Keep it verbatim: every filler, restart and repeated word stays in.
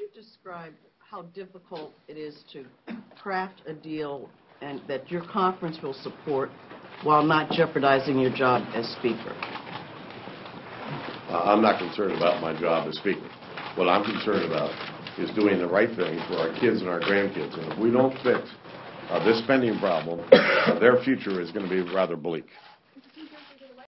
you describe how difficult it is to craft a deal and that your conference will support while not jeopardizing your job as Speaker? Uh, I'm not concerned about my job as Speaker. What I'm concerned about is doing the right thing for our kids and our grandkids. And if we don't fix uh, this spending problem, uh, their future is going to be rather bleak.